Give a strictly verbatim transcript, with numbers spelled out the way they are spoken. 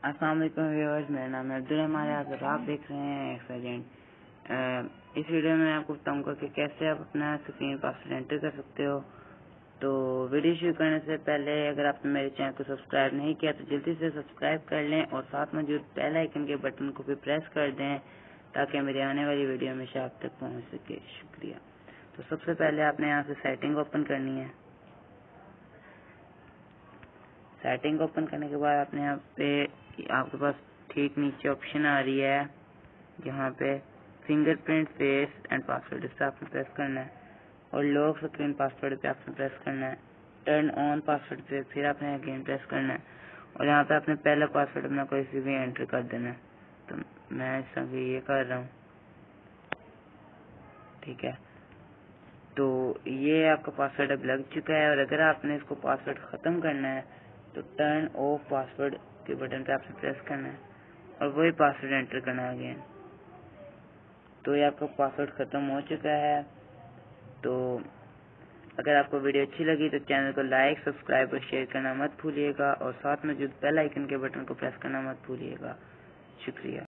अस्सलाम वालेकुम व्यूअर्स, मेरा नाम है अब्दुल रहमान और आप देख रहे हैं एक्सेलेंट। इस वीडियो में मैं आपको बताऊंगा कि कैसे आप अपना स्क्रीन पासवर्ड एंटर कर सकते हो। तो वीडियो शुरू करने से पहले अगर आपने मेरे चैनल को सब्सक्राइब नहीं किया तो जल्दी से सब्सक्राइब कर लें और साथ मौजूद बेल आइकन के बटन को भी प्रेस कर दें ताकि मेरी आने वाली वीडियो हमेशा आप तक पहुँच सके। शुक्रिया। तो सबसे पहले आपने यहाँ से सेटिंग ओपन करनी है। सेटिंग ओपन करने के बाद आपने यहाँ पे आपके पास ठीक नीचे ऑप्शन आ रही है जहाँ पे फिंगरप्रिंट फेस एंड पासवर्ड, इस पर आपने प्रेस करना है और लॉक स्क्रीन पासवर्ड पे आपने प्रेस करना है। टर्न ऑन पासवर्ड पे फिर आपने अगेन प्रेस करना है और यहाँ पे आपने पहला पासवर्ड अपना कोई सी भी एंटर कर देना है। तो मैं इस तरह ये कर रहा हूँ, ठीक है। तो ये आपका पासवर्ड अब लग चुका है और अगर आपने इसको पासवर्ड ख़त्म करना है तो टर्न ऑफ पासवर्ड के बटन पे आपने प्रेस करना है और वही पासवर्ड एंटर करना है अगेन। तो ये आपका पासवर्ड ख़त्म हो चुका है। तो अगर आपको वीडियो अच्छी लगी तो चैनल को लाइक, सब्सक्राइब और शेयर करना मत भूलिएगा और साथ में जो बेल आइकन के बटन को प्रेस करना मत भूलिएगा। शुक्रिया।